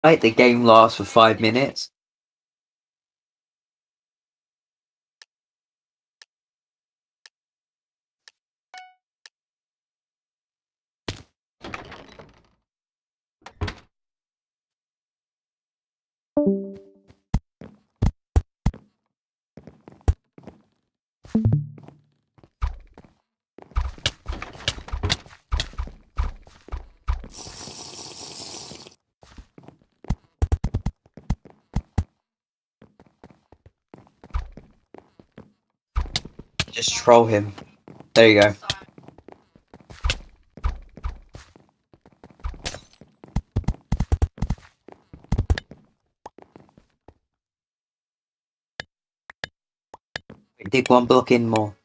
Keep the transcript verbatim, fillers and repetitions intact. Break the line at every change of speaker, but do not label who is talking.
Right, the game lasts for five minutes. Just troll him. There you go. Dig one block in more.